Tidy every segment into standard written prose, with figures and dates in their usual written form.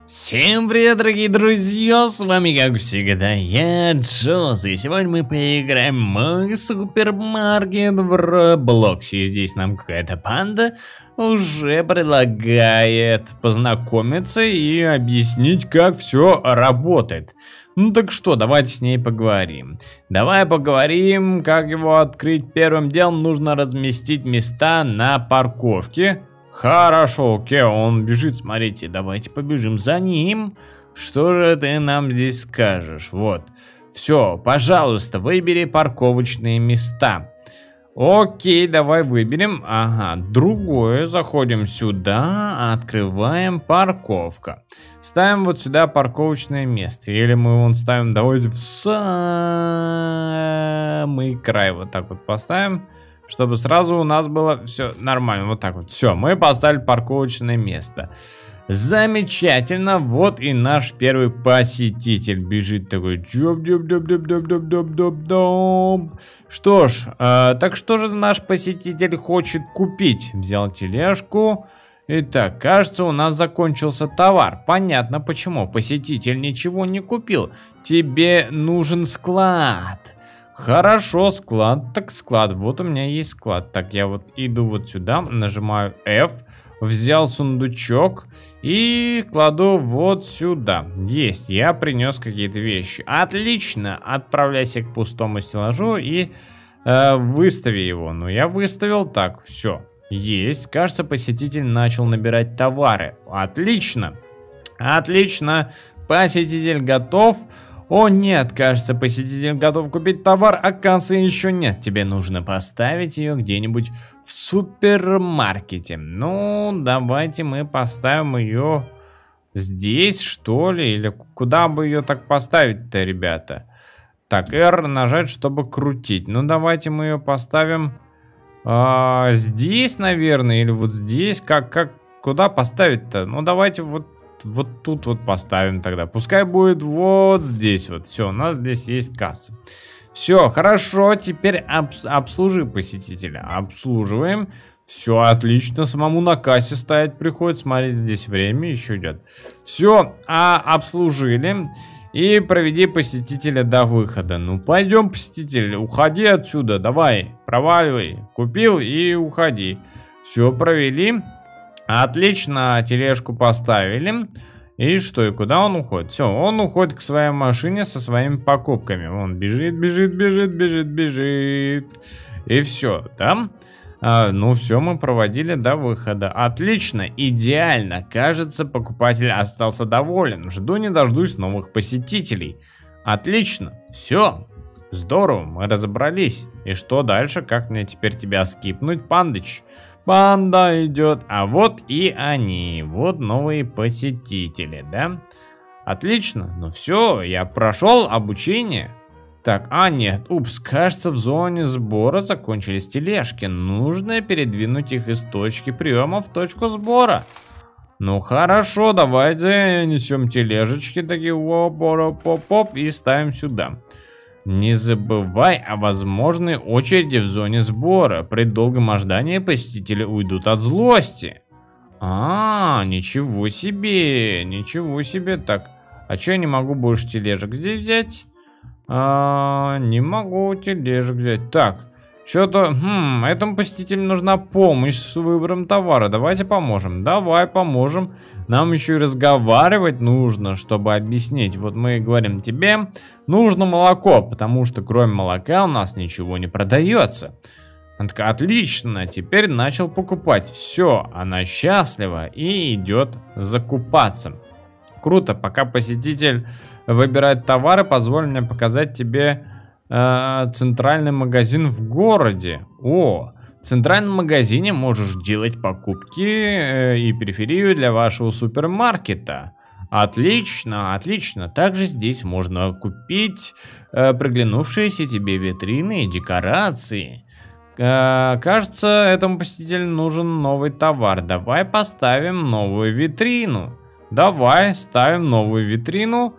Всем привет, дорогие друзья, с вами как всегда я, Джоз, и сегодня мы поиграем в мой супермаркет в Роблоксе. Здесь нам какая-то панда уже предлагает познакомиться и объяснить, как все работает. Ну так что, давайте с ней поговорим. Давай поговорим, как его открыть. Первым делом нужно разместить места на парковке. Хорошо, окей, он бежит, смотрите, давайте побежим за ним. Что же ты нам здесь скажешь? Вот, все, пожалуйста, выбери парковочные места. Окей, давай выберем, ага, другое, заходим сюда, открываем парковка. Ставим вот сюда парковочное место, или мы вон ставим, давайте в самый край, вот так вот поставим. Чтобы сразу у нас было все нормально. Вот так вот. Все, мы поставили парковочное место. Замечательно. Вот и наш первый посетитель бежит такой. Джоп-джоп-джоп-джоп-джоп-джоп-джоп-джоп. Что ж, так что же наш посетитель хочет купить? Взял тележку. Итак, кажется, у нас закончился товар. Понятно почему. Посетитель ничего не купил. Тебе нужен склад. Хорошо, склад, так склад, вот у меня есть склад. Так, я вот иду вот сюда, нажимаю F, взял сундучок и кладу вот сюда. Есть, я принес какие-то вещи. Отлично, отправляйся к пустому стеллажу и выстави его. Ну, я выставил, так, все, есть. Кажется, посетитель начал набирать товары. Отлично, отлично, посетитель готов. О нет, кажется, посетитель готов купить товар, а кассы еще нет. Тебе нужно поставить ее где-нибудь в супермаркете. Ну, давайте мы поставим ее здесь, что ли? Или куда бы ее так поставить-то, ребята? Так, R нажать, чтобы крутить. Ну, давайте мы ее поставим здесь, наверное, или вот здесь. Куда поставить-то? Ну, давайте вот тут вот поставим тогда. Пускай будет вот здесь вот. Все, у нас здесь есть касса. Все, хорошо. Теперь обслужи посетителя. Обслуживаем. Все, отлично. Самому на кассе стоять приходит. Смотрите, здесь время еще идет. Все, обслужили. И проведи посетителя до выхода. Ну, пойдем, посетитель. Уходи отсюда. Давай, проваливай. Купил и уходи. Все, провели. Отлично, тележку поставили. И что, и куда он уходит? Все, он уходит к своей машине со своими покупками. Он бежит, бежит, бежит, бежит, бежит. И все, да? Ну все, мы проводили до выхода. Отлично, идеально. Кажется, покупатель остался доволен. Жду не дождусь новых посетителей. Отлично, все. Здорово, мы разобрались. И что дальше? Как мне теперь тебя скипнуть, Пандыч? Панда идет, а вот и они, вот новые посетители, да? Отлично, ну все, я прошел обучение. Так, нет, упс, кажется, в зоне сбора закончились тележки. Нужно передвинуть их из точки приема в точку сбора. Ну хорошо, давайте несем тележечки такие, оп-оп-оп-оп, и ставим сюда. Не забывай о возможной очереди в зоне сбора. При долгом ожидании посетители уйдут от злости. Ничего себе, ничего себе. Так, а что я не могу больше тележек здесь взять? Не могу тележек взять. Так, что-то, этому посетителю нужна помощь с выбором товара. Давайте поможем. Давай поможем. Нам еще и разговаривать нужно, чтобы объяснить. Вот мы говорим, тебе нужно молоко, потому что кроме молока у нас ничего не продается. Она такая, отлично, теперь начал покупать. Все, она счастлива и идет закупаться. Круто, пока посетитель выбирает товары, позволь мне показать тебе центральный магазин в городе. В центральном магазине можешь делать покупки и периферию для вашего супермаркета. Отлично, отлично. Также здесь можно купить приглянувшиеся тебе витрины и декорации. Кажется, этому посетителю нужен новый товар. Давай поставим новую витрину. Давай ставим новую витрину.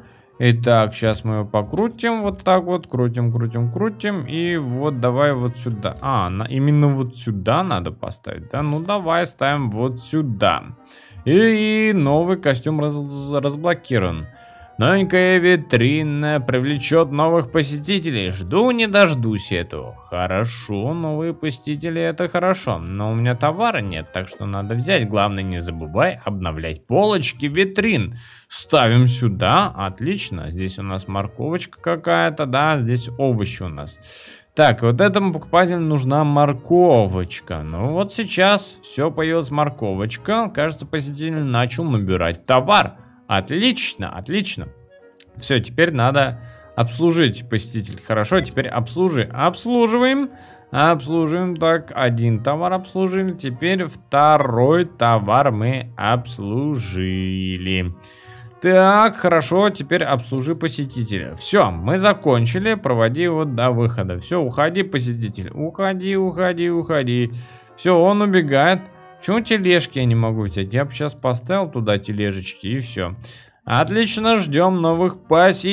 Итак, сейчас мы его покрутим вот так вот, крутим, крутим, крутим, и вот давай вот сюда. Именно вот сюда надо поставить, да? Ну давай ставим вот сюда. И новый костюм разблокирован. Новенькая витрина привлечет новых посетителей. Жду не дождусь этого. Хорошо, новые посетители, это хорошо. Но у меня товара нет, так что надо взять. Главное, не забывай обновлять полочки витрин. Ставим сюда. Отлично. Здесь у нас морковочка какая-то, да. Здесь овощи у нас. Так, вот этому покупателю нужна морковочка. Ну вот сейчас все появилась морковочка. Кажется, посетитель начал набирать товар. Отлично, отлично. Все, теперь надо обслужить посетитель. Хорошо, теперь обслуживаем. Обслуживаем. Так, один товар обслужили. Теперь второй товар мы обслужили. Так, хорошо, теперь обслужи посетителя. Все, мы закончили. Проводи его до выхода. Все, уходи, посетитель. Уходи, уходи, уходи. Все, он убегает. Почему тележки я не могу взять? Я бы сейчас поставил туда тележечки и все. Отлично, ждем новых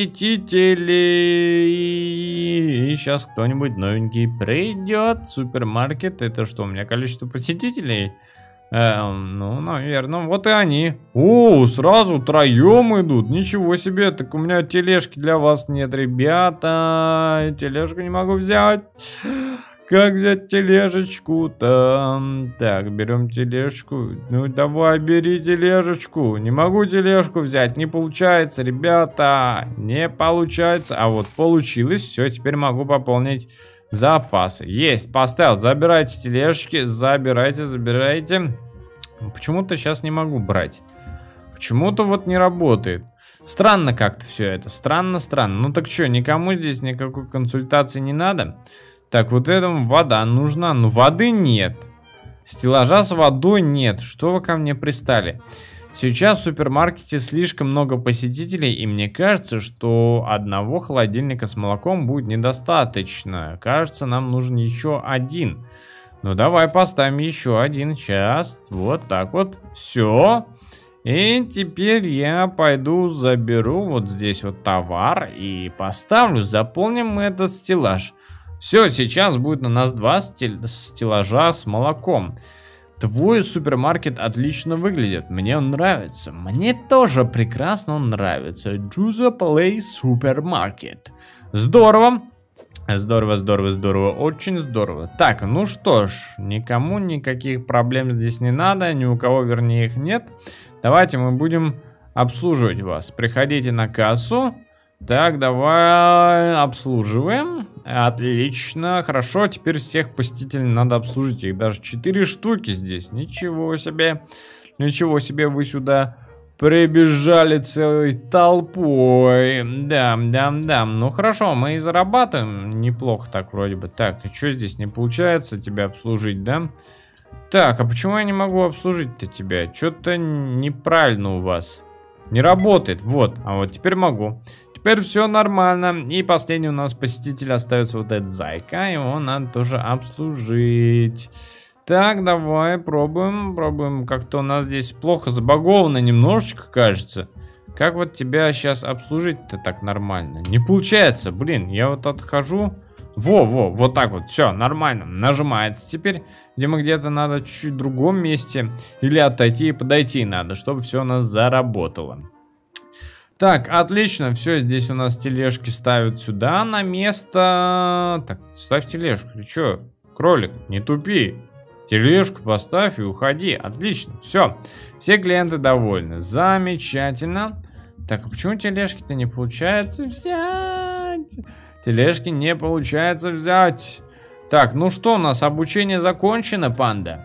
посетителей. И сейчас кто-нибудь новенький придет. Супермаркет. Это что, у меня количество посетителей? Ну, наверное, вот и они. О, сразу троем идут. Ничего себе, так у меня тележки для вас нет, ребята. Тележку не могу взять. Как взять тележечку-то? Так, берем тележку. Ну, давай, бери тележечку. Не могу тележку взять, не получается, ребята. Не получается. А вот получилось. Все, теперь могу пополнить запасы. Есть, поставил. Забирайте тележечки. Забирайте, забирайте. Почему-то сейчас не могу брать. Почему-то вот не работает. Странно как-то все это. Странно, странно. Ну так что, никому здесь никакой консультации не надо? Так, вот этому вода нужна. Но воды нет. Стеллажа с водой нет. Что вы ко мне пристали? Сейчас в супермаркете слишком много посетителей, и мне кажется, что одного холодильника с молоком будет недостаточно. Кажется, нам нужен еще один. Ну, давай поставим еще один. Сейчас. Вот так вот. Все. И теперь я пойду заберу вот здесь вот товар и поставлю. Заполним этот стеллаж. Все, сейчас будет у нас два стеллажа с молоком. Твой супермаркет отлично выглядит. Мне он нравится. Мне тоже прекрасно он нравится. Juza Play Supermarket. Здорово. Здорово, здорово, здорово. Очень здорово. Так, ну что ж. Никому никаких проблем здесь не надо. Ни у кого, вернее, их нет. Давайте мы будем обслуживать вас. Приходите на кассу. Так, давай обслуживаем. Отлично, хорошо. Теперь всех посетителей надо обслужить. Их даже 4 штуки здесь. Ничего себе. Ничего себе, вы сюда прибежали целой толпой. Да. Ну хорошо, мы и зарабатываем. Неплохо так вроде бы. Так, и что здесь не получается тебя обслужить, да? Так, а почему я не могу обслужить-то тебя? Что-то неправильно у вас. Не работает. Вот, а вот теперь могу. Теперь все нормально. И последний у нас посетитель остается вот этот зайка. Его надо тоже обслужить. Так, давай пробуем. Пробуем. Как-то у нас здесь плохо забаговано немножечко, кажется. Как вот тебя сейчас обслужить-то так нормально? Не получается, блин. Я вот отхожу. Вот так вот. Все, нормально. Нажимается теперь. Видимо, где-то надо чуть-чуть в другом месте. Или отойти и подойти надо, чтобы все у нас заработало. Так, отлично, все, здесь у нас тележки ставят сюда на место. Так, ставь тележку, ты что, кролик, не тупи. Тележку поставь и уходи, отлично, все. Все клиенты довольны, замечательно. Так, а почему тележки-то не получается взять? Тележки не получается взять. Так, ну что у нас, обучение закончено, панда?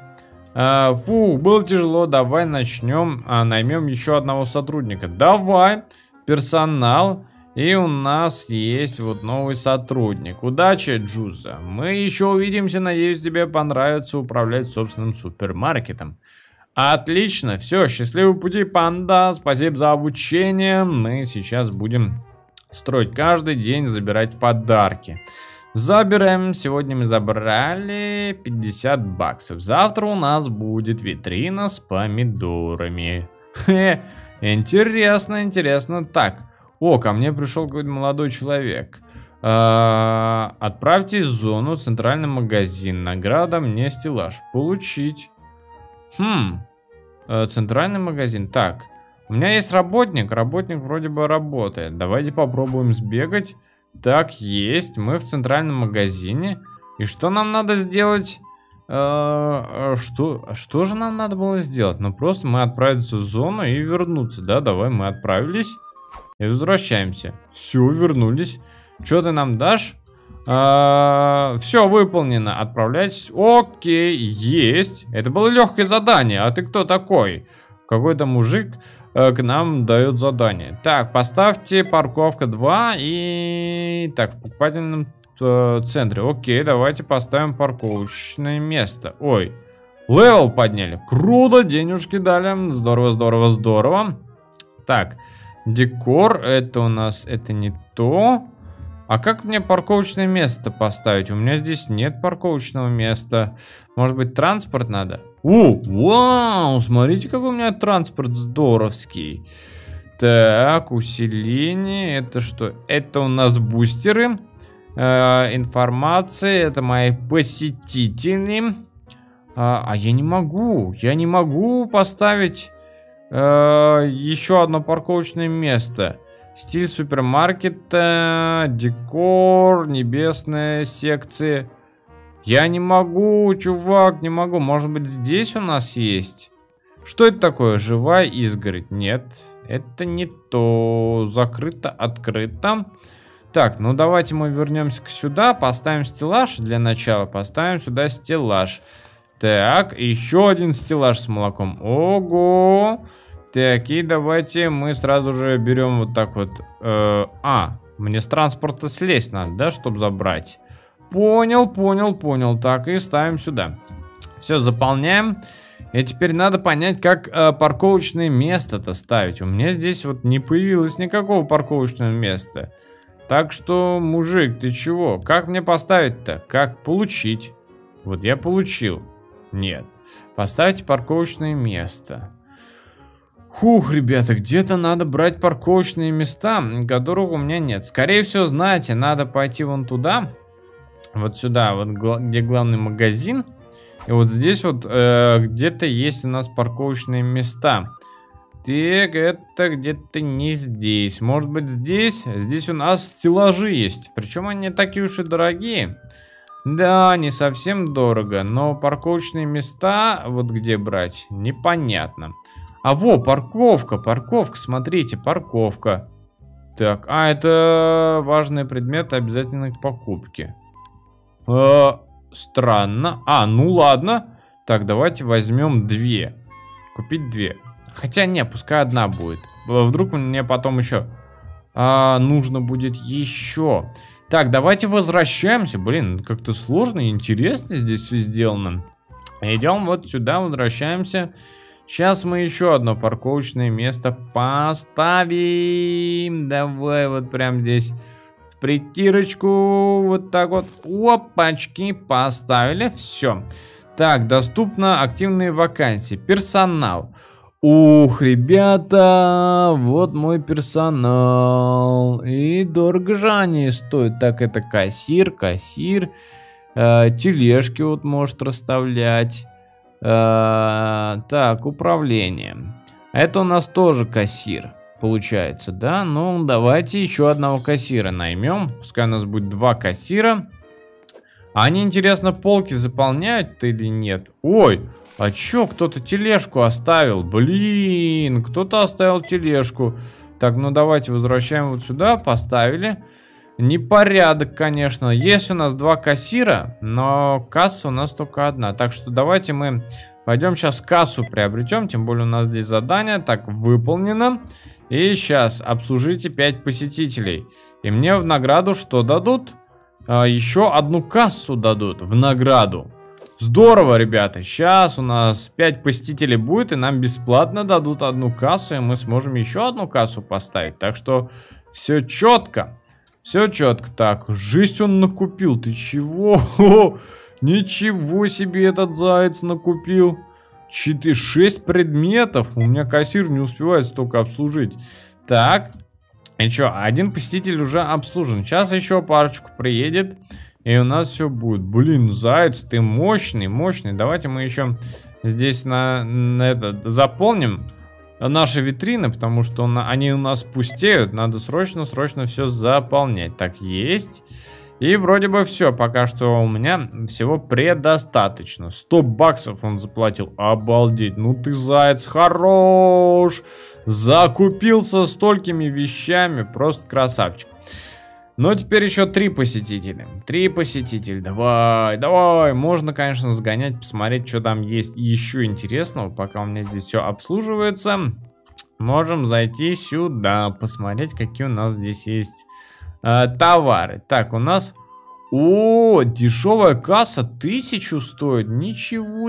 Фу, было тяжело, давай начнем, наймем еще одного сотрудника. Давай. Персонал. И у нас есть вот новый сотрудник. Удачи, Джуза. Мы еще увидимся. Надеюсь, тебе понравится управлять собственным супермаркетом. Отлично. Все, счастливого пути, панда. Спасибо за обучение. Мы сейчас будем строить каждый день, забирать подарки. Забираем. Сегодня мы забрали 50 баксов. Завтра у нас будет витрина с помидорами. Интересно, интересно. Так, О, ко мне пришел какой-то молодой человек. Отправьте в зону центральный магазин. Награда мне стеллаж. Получить. Центральный магазин. Так, у меня есть работник. Работник вроде бы работает. Давайте попробуем сбегать. Так, есть. Мы в центральном магазине. И что нам надо сделать? Что же нам надо было сделать? Ну, просто мы отправиться в зону и вернуться. Да, давай, мы отправились. И возвращаемся. Все, вернулись. Что ты нам дашь? Все выполнено. Отправляйтесь. Окей, есть. Это было легкое задание. А ты кто такой? Какой-то мужик к нам дает задание. Так, поставьте парковка 2 и... Так, в покупательном центре. Окей, давайте поставим парковочное место. Ой, левел подняли. Круто, денежки дали. Здорово, здорово, здорово. Так, декор. Это у нас... Это не то. А как мне парковочное место поставить? У меня здесь нет парковочного места. Может быть, транспорт надо? Вау, смотрите, какой у меня транспорт здоровский. Так, усиление. Это что? Это у нас бустеры. Информация. Это мои посетители. А я не могу. Я не могу поставить еще одно парковочное место. Стиль супермаркета, декор, небесные секции. Я не могу, чувак, не могу. Может быть, здесь у нас есть? Что это такое? Живая изгородь? Нет, это не то. Закрыто, открыто. Так, ну давайте мы вернемся сюда. Поставим стеллаж для начала. Поставим сюда стеллаж. Так, еще один стеллаж с молоком. Ого! Так, и давайте мы сразу же берем вот так вот. Мне с транспорта слезть надо, да, чтобы забрать. Понял, понял, понял. Так, и ставим сюда. Все, заполняем. И теперь надо понять, как парковочное место-то ставить. У меня здесь вот не появилось никакого парковочного места. Так что, мужик, ты чего? Как мне поставить-то? Как получить? Вот я получил. Нет. Поставьте парковочное место. Фух, ребята, где-то надо брать парковочные места, которых у меня нет. Скорее всего, знаете, надо пойти вон туда. Вот сюда, вот где главный магазин. И вот здесь вот где-то есть у нас парковочные места. Так, это где-то не здесь. Может быть, здесь? Здесь у нас стеллажи есть. Причем они не такие уж и дорогие. Да, не совсем дорого. Но парковочные места, вот где брать, непонятно. А во, парковка, парковка, смотрите, парковка. Так, это важные предметы, обязательно к покупке. Странно. Ну ладно. Так, давайте возьмем 2. Купить 2. Хотя не, пускай одна будет. Вдруг мне потом еще нужно будет еще. Так, давайте возвращаемся. Блин, как-то сложно и интересно здесь все сделано. Идем вот сюда, возвращаемся. Сейчас мы еще одно парковочное место поставим. Давай вот прям здесь в притирочку. Вот так вот. Опачки, поставили. Все. Так, доступно активные вакансии. Персонал. Ух, ребята, вот мой персонал. И дорого же они стоят. Так, это кассир. Тележки вот может расставлять. Так, управление. Это у нас тоже кассир, получается, да? Ну, давайте еще одного кассира наймем. Пускай у нас будет 2 кассира. Они, интересно, полки заполняют-то или нет? Ой, а чё, кто-то тележку оставил? Блин, кто-то оставил тележку. Так, ну давайте возвращаем вот сюда, поставили. Непорядок, конечно. Есть у нас 2 кассира, но касса у нас только одна. Так что давайте мы пойдем сейчас кассу приобретем. Тем более у нас здесь задание. Так, выполнено. И сейчас обслужите 5 посетителей. И мне в награду что дадут? Еще одну кассу дадут в награду. Здорово, ребята. Сейчас у нас 5 посетителей будет, и нам бесплатно дадут одну кассу, и мы сможем еще одну кассу поставить. Так что все четко. Все четко. Так, жесть он накупил. Ты чего? Ничего себе этот заяц накупил. 6 предметов. У меня кассир не успевает столько обслужить. Так. И что, один посетитель уже обслужен. Сейчас еще парочку приедет, и у нас все будет. Блин, заяц, ты мощный, мощный. Давайте мы еще здесь на это заполним наши витрины, потому что они у нас пустеют. Надо срочно все заполнять. Так, есть. И вроде бы все, пока что у меня всего предостаточно. 100 баксов он заплатил, обалдеть, ну ты заяц хорош, закупился столькими вещами, просто красавчик. Но теперь еще 3 посетителя, 3 посетителя, давай, можно, конечно, сгонять, посмотреть, что там есть еще интересного, пока у меня здесь все обслуживается. Можем зайти сюда, посмотреть, какие у нас здесь есть товары. Так, у нас... О, дешевая касса 1000 стоит. Ничего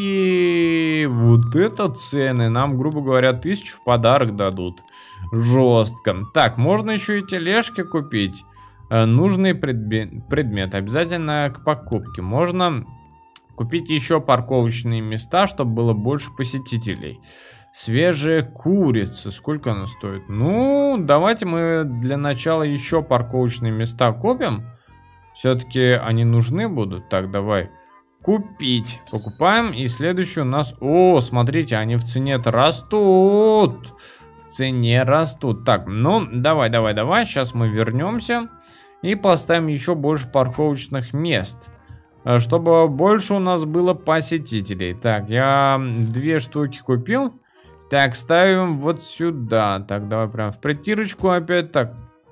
себе. Вот это цены. Нам, грубо говоря, 1000 в подарок дадут. Жестко. Так, можно еще и тележки купить. Нужный предмет. Обязательно к покупке. Можно купить еще парковочные места, чтобы было больше посетителей. Свежая курица. Сколько она стоит? Ну, давайте мы для начала еще парковочные места купим. Все-таки они нужны будут. Так, давай. Купить. Покупаем. И следующий у нас... О, смотрите, они в цене-то растут. В цене растут. Так, ну, давай. Сейчас мы вернемся. И поставим еще больше парковочных мест. Чтобы больше у нас было посетителей. Так, я 2 штуки купил. Так, ставим вот сюда. Так, давай прям в притирочку опять. Так,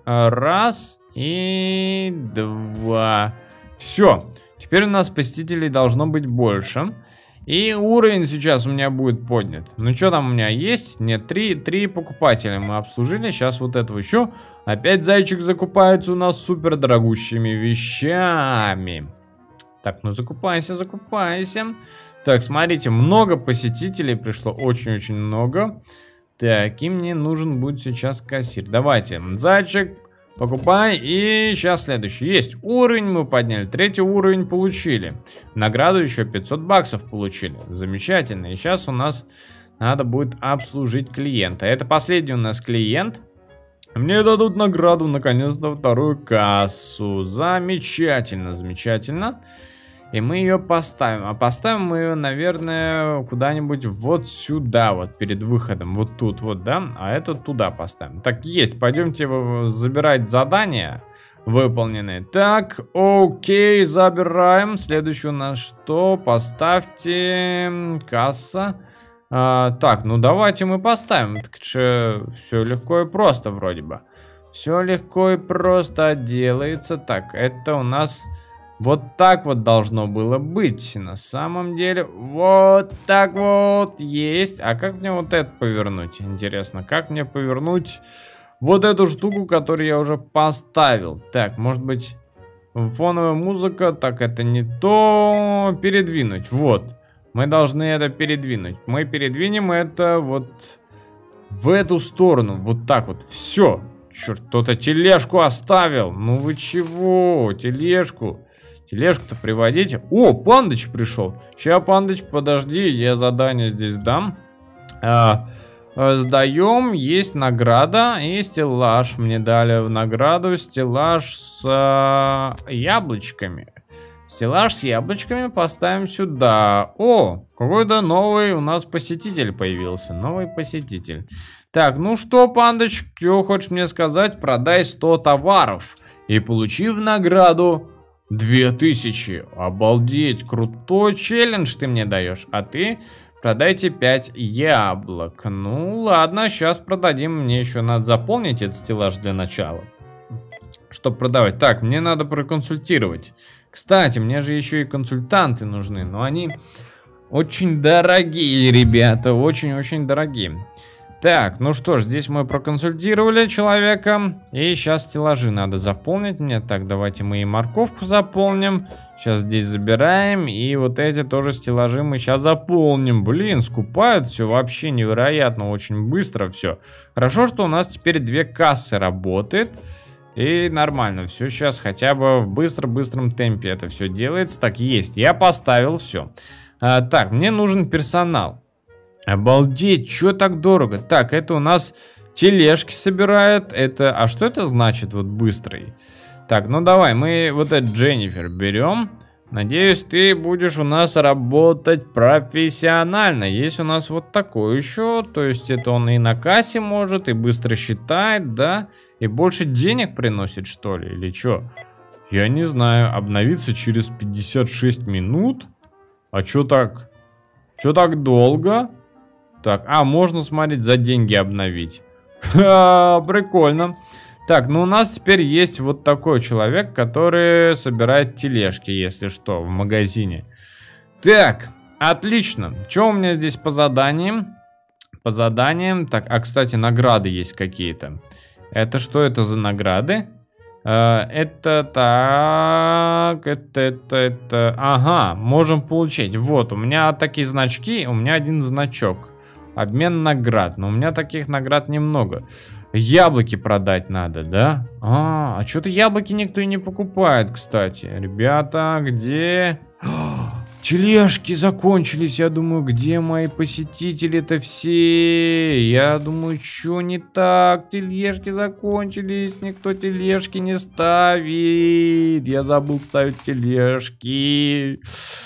1 и 2. Все. Теперь у нас посетителей должно быть больше. И уровень сейчас у меня будет поднят. Ну, что там у меня есть? Нет, 3 покупателя мы обслужили. Сейчас вот этого еще. Опять зайчик закупается у нас супер дорогущими вещами. Так, ну закупайся. Так, смотрите, много посетителей пришло, очень-очень много. Так, и мне нужен будет сейчас кассир. Давайте, зайчик, покупай. И сейчас следующий. Есть, уровень мы подняли, 3-й уровень получили. Награду еще 500 баксов получили. Замечательно. И сейчас у нас надо будет обслужить клиента. Это последний у нас клиент. Мне дадут награду, наконец-то, 2-ю кассу. Замечательно. И мы ее поставим. А поставим мы ее, наверное, куда-нибудь вот сюда, вот перед выходом. Вот тут вот, да? А это туда поставим. Так, есть. Пойдемте забирать задания выполненные. Так, окей, забираем. Следующий у нас что? Поставьте касса. Так, ну давайте мы поставим. Так что все легко и просто вроде бы. Все легко и просто делается. Так, это у нас... Вот так вот должно было быть. На самом деле, вот так вот есть. А как мне вот это повернуть? Интересно, как мне повернуть вот эту штуку, которую я уже поставил? Так, может быть, фоновая музыка. Так, это не то. Передвинуть, вот. Мы должны это передвинуть. Мы передвинем это вот в эту сторону. Вот так вот, все. Черт, кто-то тележку оставил. Ну вы чего? Тележку-то приводите. О, Пандыч пришел. Сейчас, Пандыч, подожди, я задание здесь дам. Сдаем, есть награда и стеллаж. Мне дали в награду стеллаж с яблочками. Стеллаж с яблочками поставим сюда. О, какой-то новый у нас посетитель появился. Новый посетитель. Так, ну что, Пандыч, что хочешь мне сказать? Продай 100 товаров и получи в награду 2000. Обалдеть, крутой челлендж ты мне даешь. А ты продайте 5 яблок. Ну ладно, сейчас продадим. Мне еще надо заполнить этот стеллаж для начала, чтобы продавать. Так, мне надо проконсультировать. Кстати, мне же еще и консультанты нужны. Но они очень дорогие, ребята. Очень-очень дорогие. Так, ну что ж, здесь мы проконсультировали человека. И сейчас стеллажи надо заполнить мне. Так, давайте мы и морковку заполним. Сейчас здесь забираем. И вот эти тоже стеллажи мы сейчас заполним. Блин, скупают все вообще невероятно. Очень быстро все. Хорошо, что у нас теперь 2 кассы работает. И нормально. Все сейчас хотя бы в быстром темпе это все делается. Так, есть. Я поставил все. Так, мне нужен персонал. Обалдеть, что так дорого? Так, это у нас Тележки собирает. А что это значит, вот быстрый? Так, ну давай, мы вот этот Дженнифер берем. Надеюсь, ты будешь у нас работать профессионально. Есть у нас вот такой еще. То есть это он и на кассе может, и быстро считает, да? И больше денег приносит, что ли, или что? Я не знаю. Обновиться через 56 минут? А что так? Что так долго? Так, можно смотреть, за деньги обновить. Ха, прикольно. Так, ну у нас теперь есть вот такой человек, который собирает тележки, если что, в магазине. Так, отлично. Что у меня здесь по заданиям? По заданиям. Так, кстати, награды есть какие-то. Это что это за награды? Это так, это. Ага, можем получить. Вот, у меня такие значки, у меня один значок. Обмен наград, но у меня таких наград немного. Яблоки продать надо, да? А что-то яблоки никто и не покупает, кстати. Ребята, где... Тележки закончились, я думаю, где мои посетители-то все? Я думаю, что не так? Тележки закончились, никто тележки не ставит. Я забыл ставить тележки.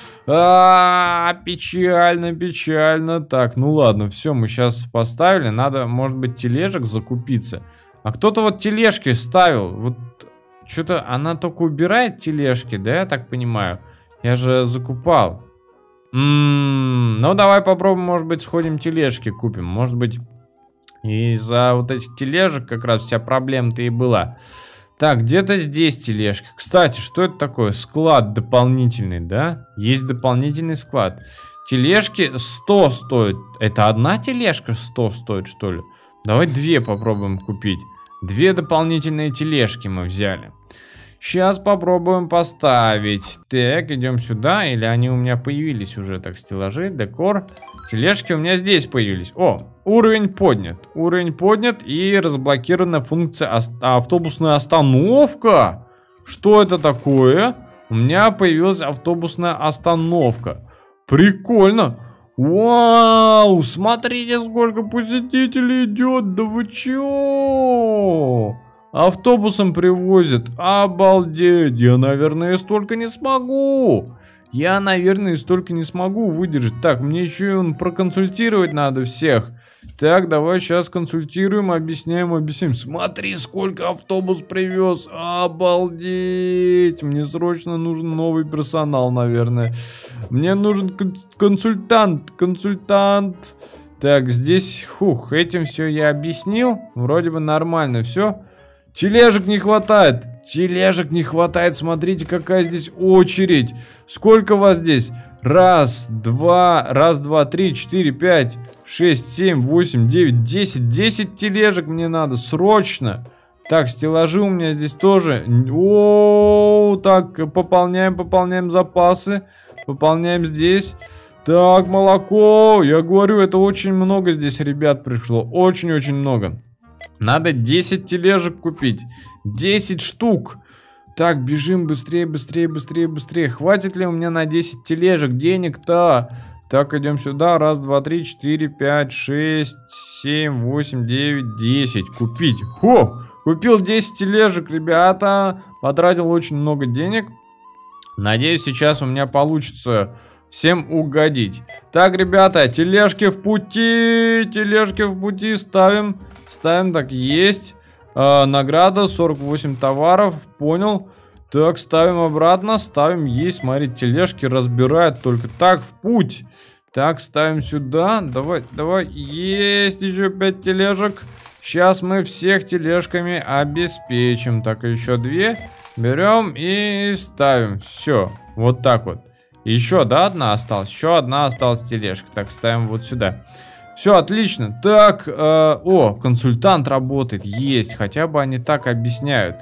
Печально, печально. Так, ну ладно, все, мы сейчас поставили. Надо, может быть, тележек закупиться. А кто-то вот тележки ставил. Вот что-то она только убирает тележки, да, я так понимаю. Я же закупал. Ну, давай попробуем, может быть, сходим тележки купим. Может быть, из-за вот этих тележек как раз вся проблема-то и была. Так, где-то здесь тележка. Кстати, что это такое? Склад дополнительный, да? Есть дополнительный склад. Тележки 100 стоят. Это одна тележка 100 стоит, что ли? Давай 2 попробуем купить. 2 дополнительные тележки мы взяли. Сейчас попробуем поставить. Так, идем сюда. Или они у меня появились уже? Так, стеллажи, декор. Тележки у меня здесь появились. О, уровень поднят. Уровень поднят и разблокирована функция автобусная остановка. Что это такое? У меня появилась автобусная остановка. Прикольно. Вау, смотрите, сколько посетителей идет. Да вы чё? Автобусом привозят. Обалдеть. Я, наверное, столько не смогу. Я, наверное, столько не смогу выдержать. Так, мне еще проконсультировать надо всех. Так, давай сейчас консультируем, объясняем. Смотри, сколько автобус привез. Обалдеть. Мне срочно нужен новый персонал, наверное. Мне нужен консультант. Так, здесь, этим все я объяснил. Вроде бы нормально все. Тележек не хватает. Смотрите, какая здесь очередь. Сколько вас здесь? Раз, два, 3, 4, 5, 6, 7, 8, 9, 10. 10 тележек мне надо, срочно. Так, стеллажи у меня здесь тоже. Так, пополняем запасы. Пополняем здесь. Так, молоко. Я говорю, это очень много здесь ребят пришло. Очень-очень много. Надо 10 тележек купить. 10 штук. Так, бежим быстрее. Хватит ли у меня на 10 тележек денег-то? Так, идем сюда. Раз, два, 3, 4, 5, 6, 7, 8, 9, 10. Купить. Купил 10 тележек, ребята. Потратил очень много денег. Надеюсь, сейчас у меня получится всем угодить. Так, ребята, тележки в пути. Ставим, так, есть. Награда 48 товаров, понял. Так, ставим обратно, есть. Смотри, тележки разбирают только. Так, в путь. Так, ставим сюда. Давай. Есть еще 5 тележек. Сейчас мы всех тележками обеспечим. Так, еще 2. Берем и ставим. Все, вот так вот. Еще, да, одна осталась? Еще одна осталась тележка. Так, ставим вот сюда. Все, отлично. Так, консультант работает. Есть, хотя бы они так объясняют.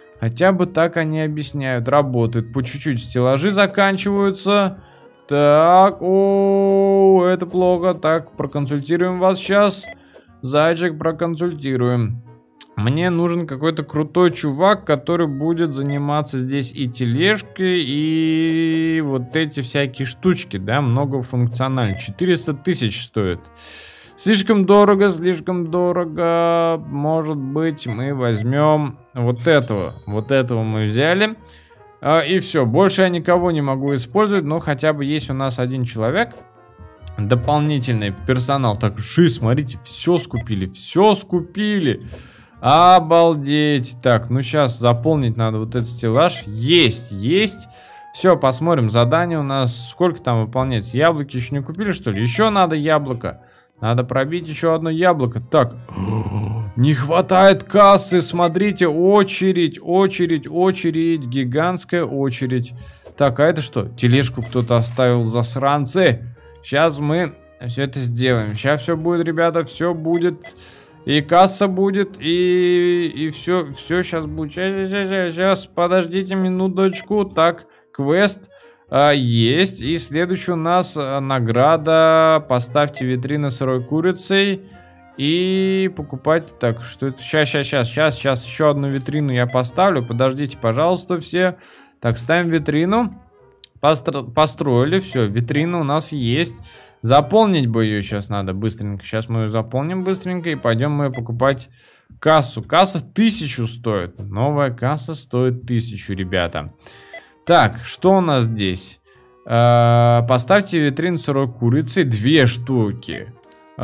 Работают по чуть-чуть. Стеллажи заканчиваются. Так, это плохо. Так, проконсультируем вас сейчас. Зайчик, проконсультируем. Мне нужен какой-то крутой чувак, который будет заниматься здесь и тележкой, и вот эти всякие штучки, да, многофункциональные. 400 тысяч стоит. Слишком дорого, слишком дорого. Может быть, мы возьмем вот этого. Вот этого мы взяли. И все, больше я никого не могу использовать, но хотя бы есть у нас один человек. Дополнительный персонал. Так, смотрите, все скупили, все скупили. Обалдеть. Так, ну сейчас заполнить надо вот этот стеллаж. Есть. Все, посмотрим. Задание у нас сколько там выполняется. Яблоки еще не купили, что ли? Еще надо яблоко. Надо пробить еще одно яблоко. Так, не хватает кассы. Смотрите, очередь. Гигантская очередь. Так, а это что? Тележку кто-то оставил, засранцы. Сейчас мы все это сделаем. Сейчас все будет, ребята, все будет. И касса будет, и все сейчас будет. Сейчас, подождите минуточку. Так, квест есть. И следующий у нас награда. Поставьте витрины с сырой курицей. И покупать. Так, что это? Сейчас еще одну витрину я поставлю. Подождите, пожалуйста, все. Так, ставим витрину. Построили, все, витрина у нас есть. Заполнить бы ее сейчас надо быстренько. Сейчас мы ее заполним быстренько и пойдем мы покупать кассу. Касса 1000 стоит. Новая касса стоит 1000, ребята. Так, что у нас здесь? Поставьте витрину с сырой курицей. 2 штуки.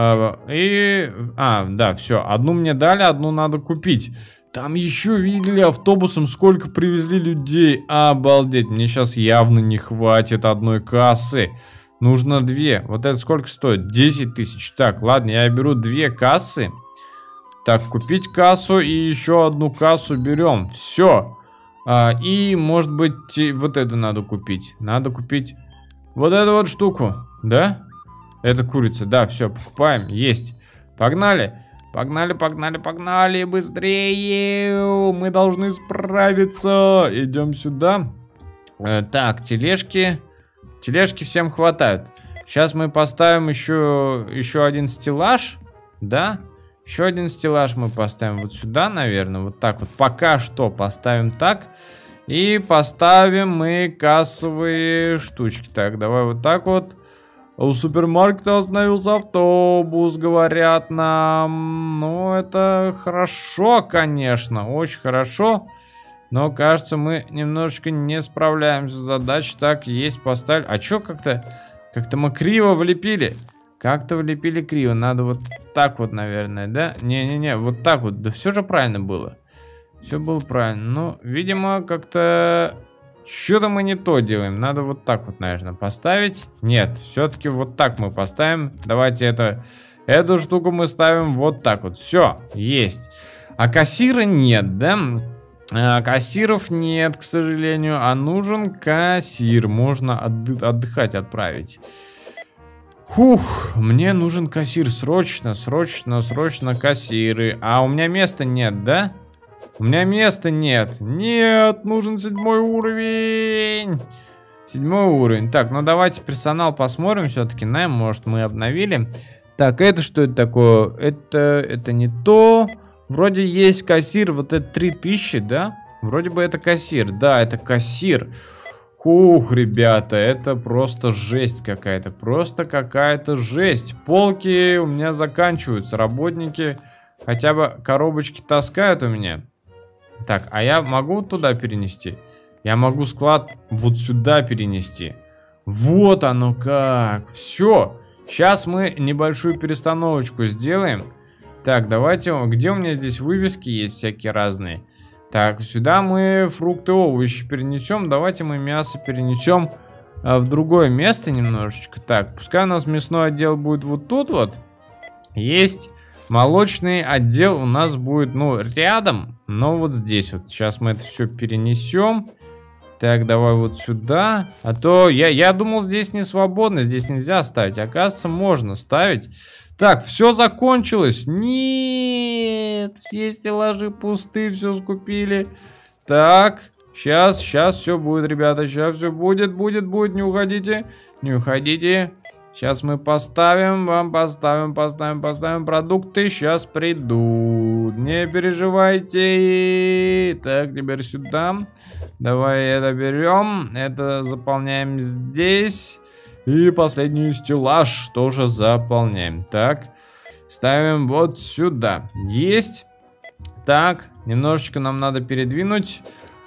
Да, все. Одну мне дали, одну надо купить. Там еще видели автобусом, сколько привезли людей. Обалдеть, мне сейчас явно не хватит одной кассы. Нужно 2. Вот это сколько стоит? 10 тысяч. Так, ладно, я беру 2 кассы. Так, купить кассу и еще одну кассу берем. Все. И, может быть, вот это надо купить. Надо купить вот эту вот штуку. Да? Это курица. Да, все, покупаем. Есть. Погнали. Погнали, быстрее. Мы должны справиться. Идем сюда. Так, тележки. Тележки всем хватает. Сейчас мы поставим еще один стеллаж. Да? Еще один стеллаж мы поставим вот сюда, наверное. Вот так вот. Пока что поставим так. И поставим мы кассовые штучки. Так, давай вот так вот. У супермаркета остановился автобус, говорят нам. Ну, это хорошо, конечно, очень хорошо. Но, кажется, мы немножечко не справляемся с задачей. Так, есть, поставили. А чё как-то мы криво влепили? Как-то влепили криво. Надо вот так вот, наверное, да? Не-не-не, вот так вот. Да все же правильно было. Все было правильно. Ну, видимо, как-то... Что-то мы не то делаем. Надо вот так вот, наверное, поставить. Нет, все-таки вот так мы поставим. Давайте эту штуку мы ставим вот так вот. Все, есть. А кассира нет, да? Кассиров нет, к сожалению. А нужен кассир. Можно отдыхать отправить. Фух, мне нужен кассир. Срочно кассиры. А у меня места нет, да? У меня места нет. Нет, нужен 7-й уровень. 7-й уровень. Так, ну давайте персонал посмотрим все-таки. Может, мы обновили. Так, это что это такое? Это не то. Вроде есть кассир. Вот это 3000, да? Вроде бы это кассир. Да, это кассир. Ух, ребята, это просто жесть какая-то. Просто какая-то жесть. Полки у меня заканчиваются. Работники хотя бы коробочки таскают у меня. Так, а я могу туда перенести? Я могу склад вот сюда перенести. Вот оно как. Все. Сейчас мы небольшую перестановочку сделаем. Так, давайте. Где у меня здесь вывески есть всякие разные? Так, сюда мы фрукты, овощи перенесем. Давайте мы мясо перенесем в другое место немножечко. Так, пускай у нас мясной отдел будет вот тут вот. Есть. Молочный отдел у нас будет, ну, рядом, но вот здесь вот. Сейчас мы это все перенесем. Так, давай вот сюда. А то я думал, здесь не свободно, здесь нельзя ставить. Оказывается, можно ставить. Так, все закончилось. Нет, все стеллажи пусты, все скупили. Так, сейчас все будет, ребята. Сейчас все будет. Не уходите. Не уходите. Сейчас мы поставим, вам поставим продукты, сейчас придут, не переживайте. Так, теперь сюда, давай это берем, это заполняем здесь. И последний стеллаж тоже заполняем, так. ставим вот сюда. Есть. Так, немножечко нам надо передвинуть.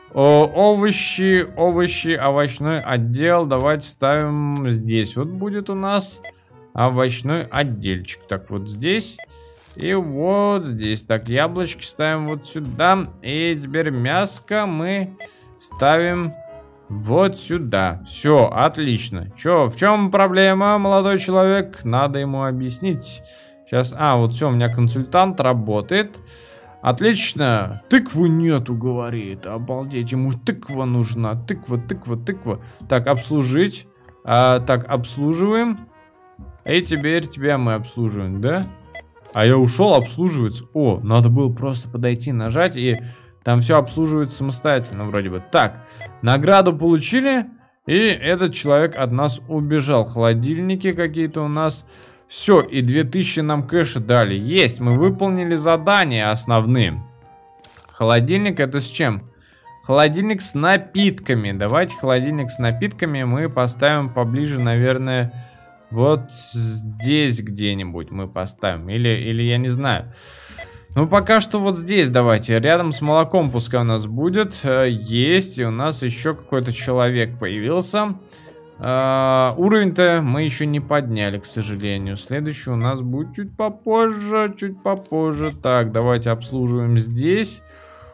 Овощи, овощной отдел. Давайте ставим здесь. Вот будет у нас овощной отдельчик. Так, вот здесь. И вот здесь. Так, яблочки ставим вот сюда. И теперь мяско мы ставим вот сюда. Все, отлично. Чё, в чем проблема, молодой человек? Надо ему объяснить. Сейчас, вот все, у меня консультант работает. Отлично. Тыквы нету, говорит. Обалдеть, ему тыква нужна. Тыква. Так, обслужить. Так, обслуживаем. И теперь тебя мы обслуживаем, да? А я ушел обслуживаться. О, надо было просто подойти, нажать, и там все обслуживается самостоятельно вроде бы. Так, награду получили. И этот человек от нас убежал. Холодильники какие-то у нас. Все, и 2000 нам кэша дали. Есть, мы выполнили задания основные. Холодильник это с чем? Холодильник с напитками. Давайте холодильник с напитками мы поставим поближе, наверное, вот здесь где-нибудь мы поставим. Или я не знаю. Ну, пока что вот здесь давайте. Рядом с молоком пускай у нас будет. Есть, и у нас еще какой-то человек появился. Уровень-то мы еще не подняли, к сожалению. Следующий у нас будет чуть попозже, Так, давайте обслуживаем здесь.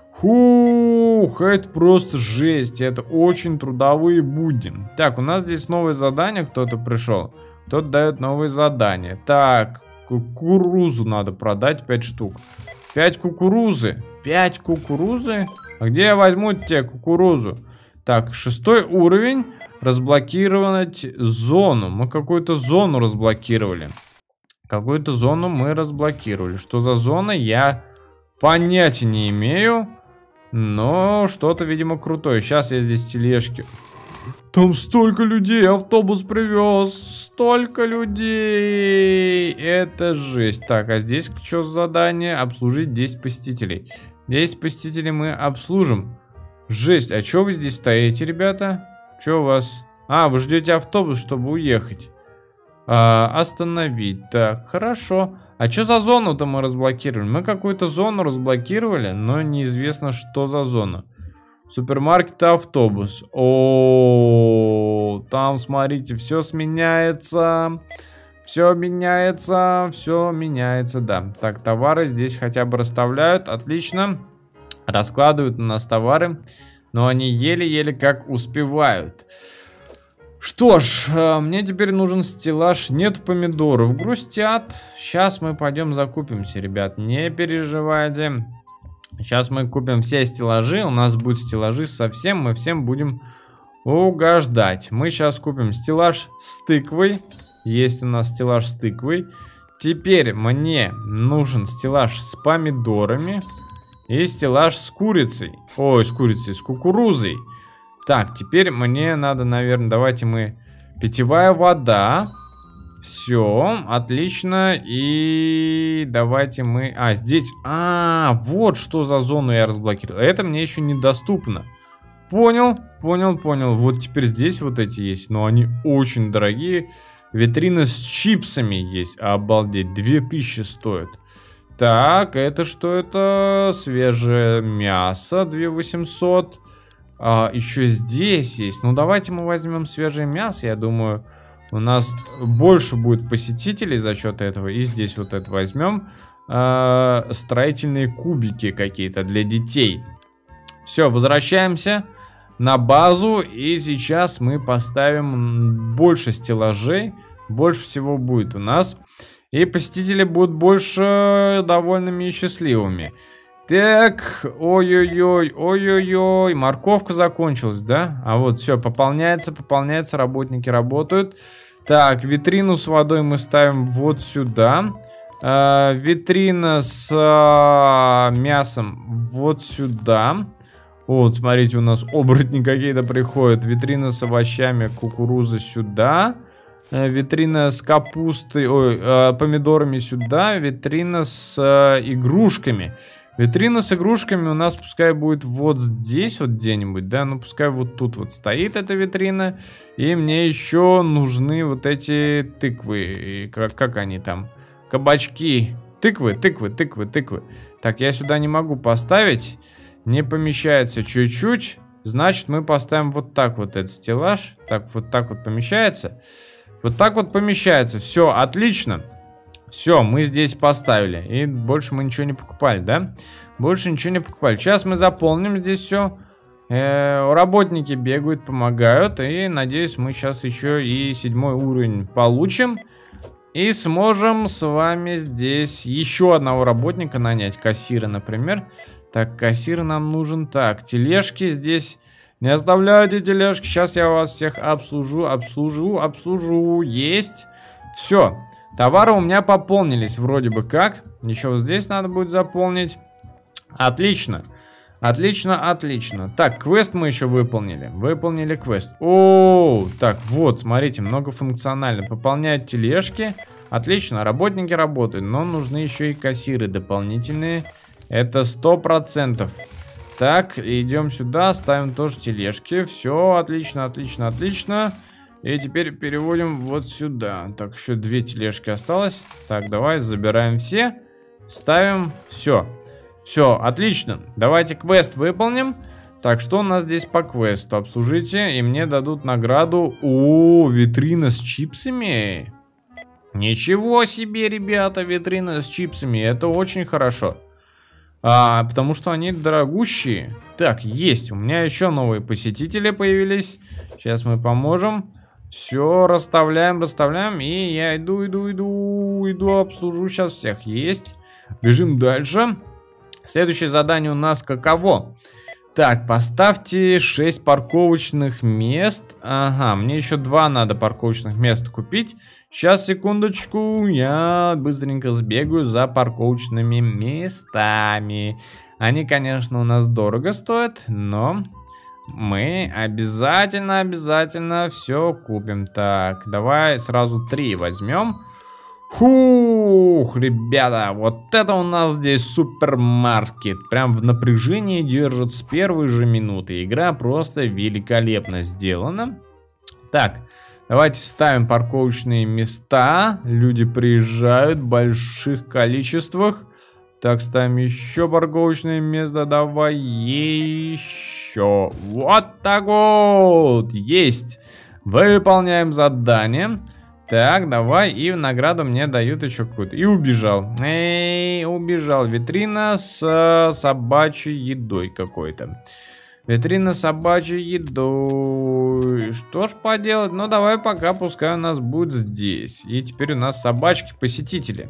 Фух, это просто жесть. Это очень трудовые будни. Так, у нас здесь новое задание, кто-то пришел. Кто-то дает новые задания. Так, кукурузу надо продать 5 штук. 5 кукурузы. 5 кукурузы? А где я возьму тебе кукурузу? Так, 6 уровень. Разблокировать зону. Мы какую-то зону разблокировали. Какую-то зону мы разблокировали. Что за зона, я понятия не имею. Но что-то, видимо, крутое. Сейчас я здесь тележки. Там столько людей, автобус привез. Столько людей. Это жесть. Так, а здесь что за задание? Обслужить 10 посетителей. 10 посетителей мы обслужим. Жесть, а что вы здесь стоите, ребята? Что у вас? Вы ждете автобус, чтобы уехать. Остановить. Так, хорошо. А что за зону-то мы разблокировали? Мы какую-то зону разблокировали, но неизвестно, что за зона. Супермаркет, автобус. О, там, смотрите, все сменяется. Все меняется, да. Так, товары здесь хотя бы расставляют. Отлично. Раскладывают у нас товары. Но они еле-еле как успевают. Что ж, мне теперь нужен стеллаж. Нет помидоров, грустят. Сейчас мы пойдем закупимся, ребят. Не переживайте. Сейчас мы купим все стеллажи. У нас будут стеллажи совсем. Мы всем будем угождать. Мы сейчас купим стеллаж с тыквой. Есть у нас стеллаж с тыквой. Теперь мне нужен стеллаж с помидорами. И стеллаж с курицей. Ой, с курицей, с кукурузой. Так, теперь мне надо, наверное, давайте мы... Питьевая вода. Все, отлично. И давайте мы... здесь... вот что за зону я разблокировал. Это мне еще недоступно. Понял. Вот теперь здесь вот эти есть. Но они очень дорогие. Витрина с чипсами есть. Обалдеть, 2000 стоит. Так, это что это? Свежее мясо, 2800. Еще здесь есть. Ну, давайте мы возьмем свежее мясо. Я думаю, у нас больше будет посетителей за счет этого. И здесь вот это возьмем. Строительные кубики какие-то для детей. Все, возвращаемся на базу. И сейчас мы поставим больше стеллажей. Больше всего будет у нас. И посетители будут больше довольными и счастливыми. Так, ой-ой-ой, морковка закончилась, да? А вот все, пополняется, работники работают. Так, витрину с водой мы ставим вот сюда. Витрина с мясом вот сюда. Вот, смотрите, у нас оборотни какие-то приходят. Витрина с овощами, кукуруза сюда. Витрина с капустой, помидорами сюда. Витрина с игрушками. Витрина с игрушками у нас пускай будет вот здесь вот где-нибудь, да? Ну, пускай вот тут вот стоит эта витрина. И мне еще нужны вот эти тыквы. Как они там? кабачки. Тыквы, тыквы, тыквы, тыквы. Так, я сюда не могу поставить. Не помещается чуть-чуть. Значит, мы поставим вот так вот этот стеллаж. Так вот помещается. Вот так вот помещается. Все, отлично. Все, мы здесь поставили. И больше мы ничего не покупали, да? Больше ничего не покупали. Сейчас мы заполним здесь все. Работники бегают, помогают. И надеюсь, мы сейчас еще и 7-й уровень получим. И сможем с вами здесь еще одного работника нанять. Кассира, например. Так, кассир нам нужен. Так, тележки здесь. Не оставляйте тележки. Сейчас я вас всех обслужу. Есть. Все. Товары у меня пополнились вроде бы как. Еще вот здесь надо будет заполнить. Отлично. Отлично, отлично. Так, квест мы еще выполнили. Выполнили квест. О, так, вот, смотрите, многофункционально. Пополняют тележки. Отлично, работники работают. Но нужны еще и кассиры дополнительные. Это 100%. Так, идем сюда, ставим тоже тележки. Все, отлично, отлично, отлично. И теперь переводим вот сюда. Так, еще 2 тележки осталось. Так, давай забираем все. Ставим. Все. Все, отлично. Давайте квест выполним. Так, что у нас здесь по квесту? Обслужите, и мне дадут награду. О, витрина с чипсами. Ничего себе, ребята, витрина с чипсами. Это очень хорошо. Потому что они дорогущие. Так, есть. У меня еще новые посетители появились. Сейчас мы поможем. Все, расставляем. И я иду, обслужу сейчас всех. Есть. Бежим дальше. Следующее задание у нас каково? Так, поставьте 6 парковочных мест. Ага, мне еще 2 надо парковочных места купить. Сейчас, секундочку, я быстренько сбегаю за парковочными местами. Они, конечно, у нас дорого стоят, но мы обязательно все купим. Так, давай сразу 3 возьмем. Фух, ребята, вот это у нас здесь супермаркет. Прям в напряжении держит с первой же минуты. Игра просто великолепно сделана. Так, давайте ставим парковочные места. Люди приезжают в больших количествах. Так, ставим еще парковочное место. Давай еще. Вот так вот. Есть. Выполняем задание. Так, давай, и в награду мне дают еще какую-то. И убежал. Убежал. Витрина с собачьей едой какой-то. Витрина с собачьей едой. Что ж поделать? Ну, давай пока, пускай у нас будет здесь. И теперь у нас собачки-посетители.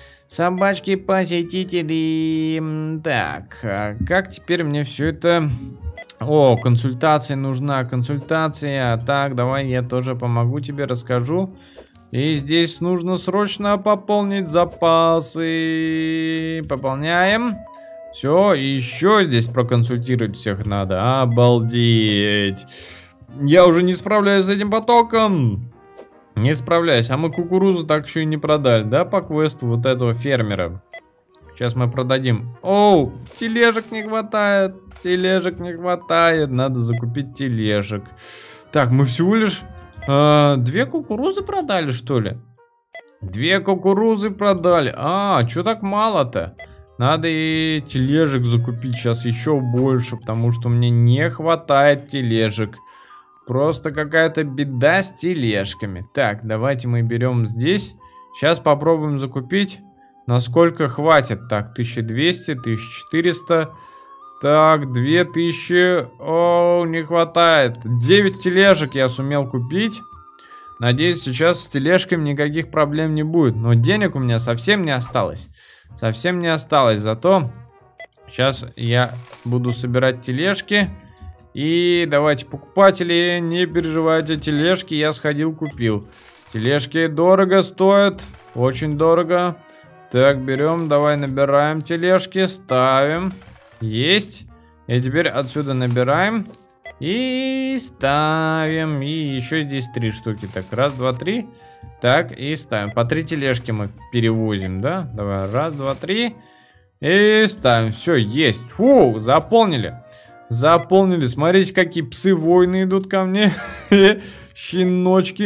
Собачки-посетители. Так, как теперь мне все это... О, консультация нужна, консультация. Так, давай я тоже помогу тебе, расскажу. И здесь нужно срочно пополнить запасы. Пополняем. Все, еще здесь проконсультировать всех надо. Обалдеть. Я уже не справляюсь с этим потоком. Не справляюсь. А мы кукурузу так еще и не продали, да, по квесту вот этого фермера. Сейчас мы продадим. Оу, тележек не хватает. Тележек не хватает. Надо закупить тележек. Так, мы всего лишь 2 кукурузы продали, что ли? 2 кукурузы продали. Что так мало-то? Надо и тележек закупить сейчас еще больше, потому что мне не хватает тележек. Просто какая-то беда с тележками. Так, давайте мы берем здесь. Сейчас попробуем закупить. Насколько хватит? Так, 1200, 1400. Так, 2000. О, не хватает. 9 тележек я сумел купить. Надеюсь, сейчас с тележками никаких проблем не будет. Но денег у меня совсем не осталось. Совсем не осталось. Зато сейчас я буду собирать тележки. И давайте, покупатели, не переживайте. Тележки я сходил, купил. Тележки дорого стоят. Очень дорого. Так, берем, давай набираем тележки, ставим. Есть. И теперь отсюда набираем. И ставим. И еще здесь 3 штуки. Так, раз, два, 3. Так, и ставим. По 3 тележки мы перевозим, да? Давай, раз, два, 3. И ставим. Все, есть. Фу, заполнили. Заполнили. Смотрите, какие псы-воины идут ко мне. Щеночки.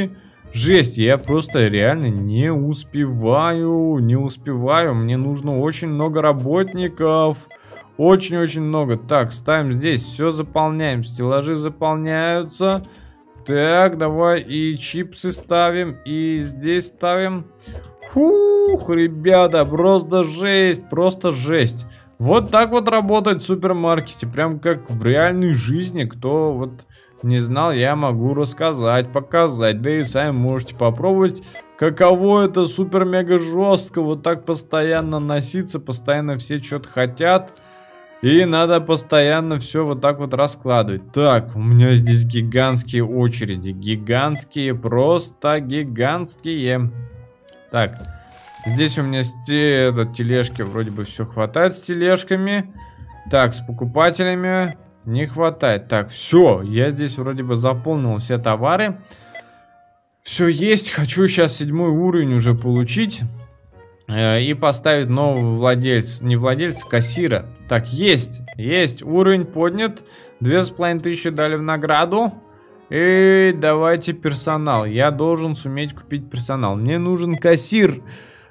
Жесть, я просто реально не успеваю. Мне нужно очень много работников. Очень-очень много. Так, ставим здесь, все заполняем. Стеллажи заполняются. Так, давай и чипсы ставим, и здесь ставим. Фух, ребята, просто жесть, просто жесть. Вот так вот работает в супермаркете, прям как в реальной жизни. Кто вот не знал, я могу рассказать, показать. Да и сами можете попробовать, каково это супер-мега жестко. Вот так постоянно носиться, постоянно все что-то хотят. И надо постоянно все вот так вот раскладывать. Так, у меня здесь гигантские очереди. Гигантские, просто гигантские. Так, здесь у меня тележки вроде бы все хватает с тележками. Так, с покупателями не хватает. Так, все, я здесь вроде бы заполнил все товары. Все есть, хочу сейчас 7 уровень уже получить. И поставить нового владельца, не владельца, кассира. Так, есть, уровень поднят. 2500 дали в награду. И давайте персонал. Я должен суметь купить персонал. Мне нужен кассир.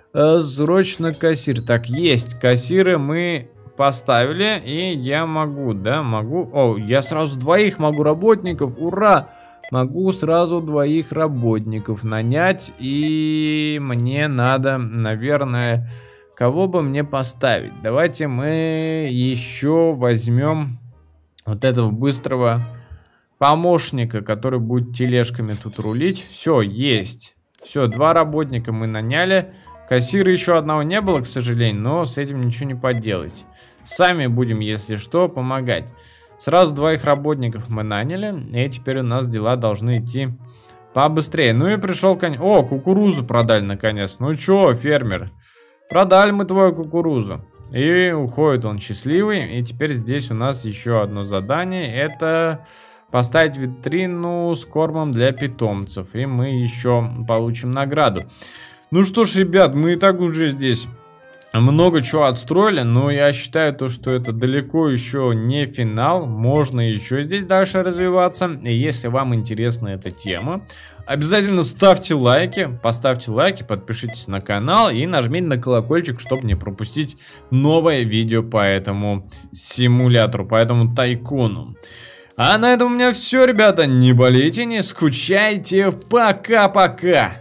Срочно кассир. Так, есть, кассиры мы поставили. И я могу, да, могу. О, я сразу 2 могу работников, ура! Могу сразу 2 работников нанять. И мне надо, наверное, кого бы мне поставить? Давайте мы еще возьмем вот этого быстрого помощника, который будет тележками тут рулить. Все, есть. Все, 2 работника мы наняли. Кассира еще одного не было, к сожалению, но с этим ничего не поделать. Сами будем, если что, помогать. Сразу 2 работников мы наняли, и теперь у нас дела должны идти побыстрее. Ну и пришел конец. О, кукурузу продали наконец. Ну чё, фермер, продали мы твою кукурузу. И уходит он счастливый. И теперь здесь у нас еще одно задание. Это поставить витрину с кормом для питомцев. И мы еще получим награду. Ну что ж, ребят, мы и так уже здесь много чего отстроили, но я считаю то, что это далеко еще не финал. Можно еще здесь дальше развиваться. И если вам интересна эта тема, обязательно ставьте лайки, поставьте лайки, подпишитесь на канал и нажмите на колокольчик, чтобы не пропустить новое видео по этому симулятору, по этому тайкуну. А на этом у меня все, ребята. Не болейте, не скучайте. Пока-пока.